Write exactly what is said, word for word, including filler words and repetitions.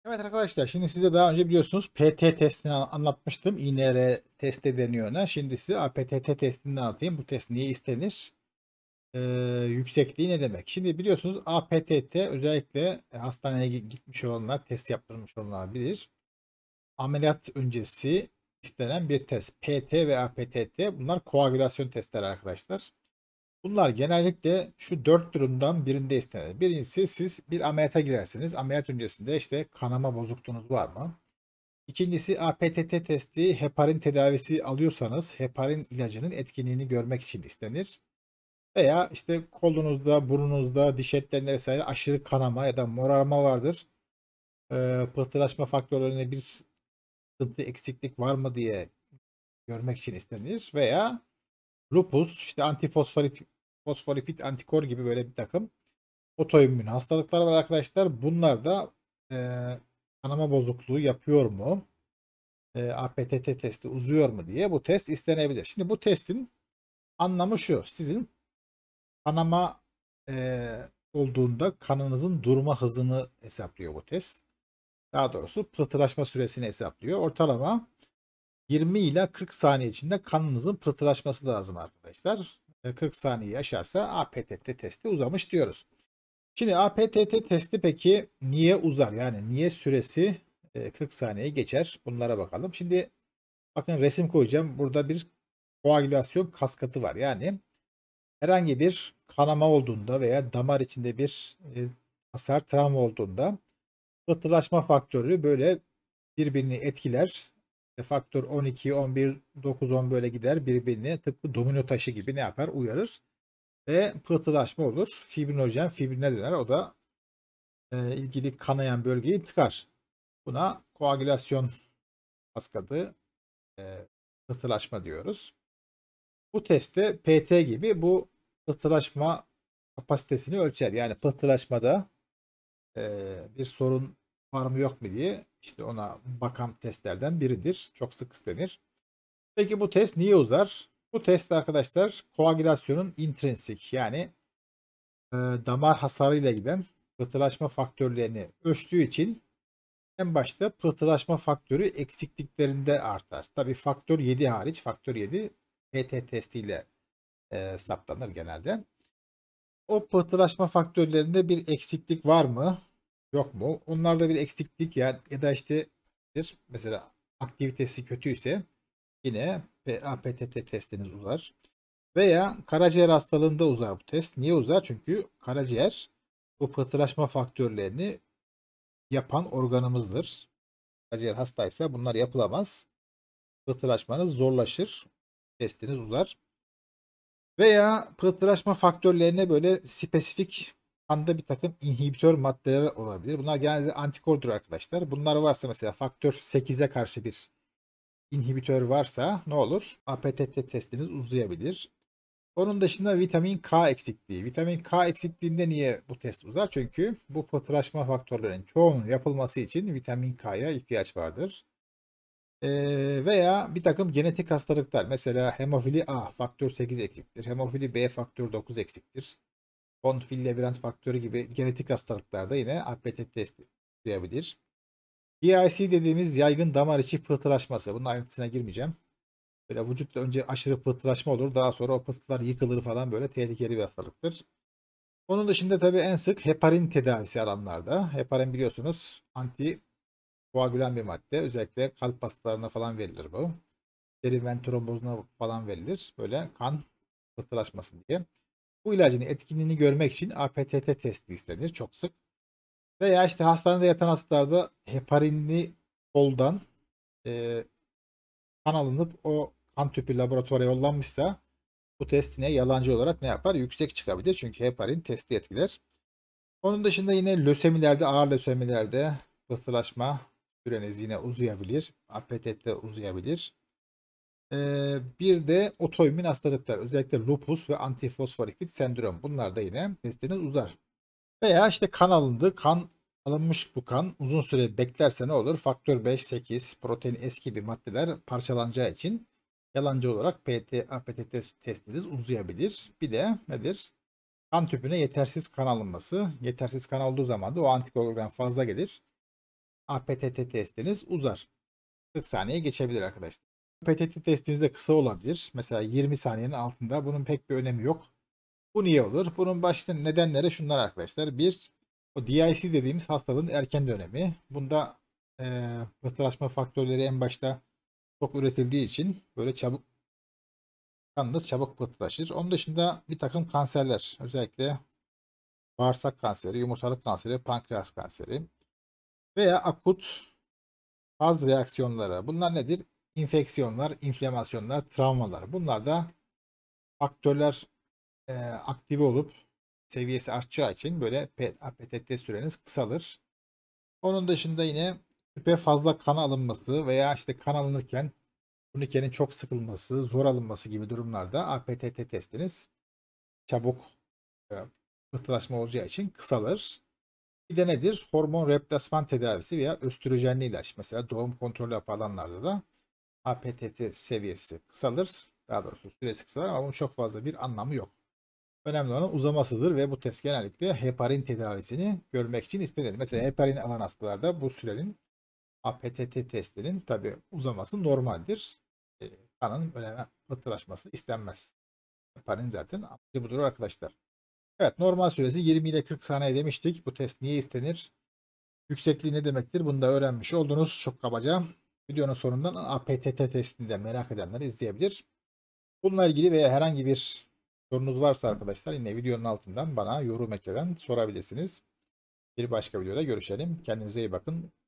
Evet arkadaşlar, şimdi size daha önce biliyorsunuz P T testini an- anlatmıştım. İ N R testi deniyor ona. Şimdi size A P T T testini anlatayım. Bu test niye istenir? Ee, Yüksekliği ne demek? Şimdi biliyorsunuz A P T T özellikle e, hastaneye gi- gitmiş olanlar, test yaptırmış olanlar bilir. Ameliyat öncesi istenen bir test. P T ve A P T T bunlar koagülasyon testleri arkadaşlar. Bunlar genellikle şu dört durumdan birinde istenir. Birincisi, siz bir ameliyata girersiniz. Ameliyat öncesinde işte kanama bozukluğunuz var mı? İkincisi, A P T T testi heparin tedavisi alıyorsanız heparin ilacının etkinliğini görmek için istenir. Veya işte kolunuzda, burnunuzda, diş etlerinde vesaire aşırı kanama ya da morarma vardır. Ee, pıhtılaşma faktörlerinde bir sıkıntı, eksiklik var mı diye görmek için istenir. Veya lupus, işte antifosfolit, fosfolipid antikor gibi böyle bir takım otoimmün hastalıklar var arkadaşlar. Bunlar da e, kanama bozukluğu yapıyor mu? E, A P T T testi uzuyor mu diye bu test istenebilir. Şimdi bu testin anlamı şu. Sizin kanama e, olduğunda kanınızın durma hızını hesaplıyor bu test. Daha doğrusu pıhtılaşma süresini hesaplıyor. Ortalama yirmi ila kırk saniye içinde kanınızın pıhtılaşması lazım arkadaşlar. E, kırk saniye aşarsa A P T T testi uzamış diyoruz. Şimdi A P T T testi peki niye uzar? Yani niye süresi e, kırk saniye geçer? Bunlara bakalım. Şimdi bakın, resim koyacağım. Burada bir koagülasyon kaskatı var. Yani herhangi bir kanama olduğunda veya damar içinde bir e, hasar, travma olduğunda pıhtılaşma faktörü böyle birbirini etkiler. E, faktör on iki, on bir, dokuz, on böyle gider birbirini, tıpkı domino taşı gibi ne yapar? Uyarır. Ve pıhtılaşma olur. Fibrinojen fibrine döner. O da e, ilgili kanayan bölgeyi tıkar. Buna koagülasyon kaskadı, e, pıhtılaşma diyoruz. Bu testte P T gibi bu pıhtılaşma kapasitesini ölçer. Yani pıhtılaşmada e, bir sorun var mı yok mu diye işte ona bakan testlerden biridir. Çok sık istenir. Peki bu test niye uzar? Bu test arkadaşlar koagülasyonun intrinsik, yani e, damar hasarıyla giden pıhtılaşma faktörlerini ölçtüğü için en başta pıhtılaşma faktörü eksikliklerinde artar. Tabii faktör yedi hariç, faktör yedi P T testiyle e, saptanır genelde. O pıhtılaşma faktörlerinde bir eksiklik var mı? Yok mu? Onlarda bir eksiklik ya, ya da işte bir mesela aktivitesi kötüyse yine A P T T testiniz uzar. Veya karaciğer hastalığında uzar bu test. Niye uzar? Çünkü karaciğer bu pıhtılaşma faktörlerini yapan organımızdır. Karaciğer hastaysa bunlar yapılamaz. Pıhtılaşmanız zorlaşır. Testiniz uzar. Veya pıhtılaşma faktörlerine böyle spesifik kanda bir takım inhibitör maddeler olabilir. Bunlar genelde antikordur arkadaşlar. Bunlar varsa, mesela faktör sekize karşı bir inhibitör varsa ne olur? A P T T testiniz uzayabilir. Onun dışında vitamin K eksikliği. Vitamin K eksikliğinde niye bu test uzar? Çünkü bu pıhtılaşma faktörlerinin çoğunun yapılması için vitamin K'ya ihtiyaç vardır. Ee, veya bir takım genetik hastalıklar. Mesela hemofili A faktör sekiz eksiktir. Hemofili B faktör dokuz eksiktir. Von Willebrand faktörü gibi genetik hastalıklarda yine A P T testi duyabilir. P I C dediğimiz yaygın damar içi pıhtılaşması. Bunun ayrıntısına girmeyeceğim. Böyle vücutta önce aşırı pıhtılaşma olur. Daha sonra o pıhtılar yıkılır falan, böyle tehlikeli bir hastalıktır. Onun dışında tabii en sık heparin tedavisi alanlarda. Heparin biliyorsunuz anti koagülan bir madde. Özellikle kalp hastalarına falan verilir bu. Deri ven trombozuna falan verilir. Böyle kan pıhtılaşmasın diye. Bu ilacın etkinliğini görmek için A P T T testi istenir çok sık. Veya işte hastanede yatan hastalarda heparinli koldan e, kan alınıp o kan tüpü laboratuvara yollanmışsa bu test yine yalancı olarak ne yapar? Yüksek çıkabilir. Çünkü heparin testi etkiler. Onun dışında yine lösemilerde, ağır lösemilerde pıhtılaşma süreniz yine uzayabilir. A P T T uzayabilir. Ee, bir de otoimmün hastalıklar, özellikle lupus ve antifosfolipid sendrom. Bunlar da yine testiniz uzar. Veya işte kan alındı. Kan alınmış, bu kan uzun süre beklerse ne olur? Faktör beş, sekiz, protein S gibi maddeler parçalanacağı için yalancı olarak P T, A P T T testiniz uzayabilir. Bir de nedir? Kan tüpüne yetersiz kan alınması. Yetersiz kan olduğu zaman da o antikoagülan fazla gelir. A P T T testiniz uzar. kırk saniye geçebilir arkadaşlar. A P T T testiniz de kısa olabilir. Mesela yirmi saniyenin altında. Bunun pek bir önemi yok. Bu niye olur? Bunun başta nedenleri şunlar arkadaşlar. Bir, o D I C dediğimiz hastalığın erken dönemi. Bunda e, pıhtılaşma faktörleri en başta çok üretildiği için böyle çabuk kanınız çabuk pıhtılaşır. Onun dışında bir takım kanserler, özellikle bağırsak kanseri, yumurtalık kanseri, pankreas kanseri veya akut faz reaksiyonları. Bunlar nedir? İnfeksiyonlar, inflamasyonlar, travmalar. Bunlar da faktörler e, aktive olup seviyesi artacağı için böyle A P T T süreniz kısalır. Onun dışında yine tüpe fazla kan alınması veya işte kan alınırken turnikenin çok sıkılması, zor alınması gibi durumlarda A P T T testiniz çabuk e, pıhtılaşma olacağı için kısalır. Bir de nedir? Hormon replasman tedavisi veya östrojenli ilaç. Mesela doğum kontrolü yapılanlarda da A P T T seviyesi kısalır. Daha doğrusu süresi kısalır ama bunun çok fazla bir anlamı yok. Önemli olan uzamasıdır ve bu test genellikle heparin tedavisini görmek için istenir. Mesela heparin alan hastalarda bu sürenin A P T T testinin tabi uzaması normaldir. E, kanın böyle pıhtılaşması istenmez. Heparin zaten amacı budur arkadaşlar. Evet, normal süresi yirmi ile kırk saniye demiştik. Bu test niye istenir? Yüksekliği ne demektir? Bunu da öğrenmiş oldunuz çok kabaca. Videonun sonundan A P T T testini de merak edenler izleyebilir. Bununla ilgili veya herhangi bir sorunuz varsa arkadaşlar yine videonun altından bana yorum ekleden sorabilirsiniz. Bir başka videoda görüşelim. Kendinize iyi bakın.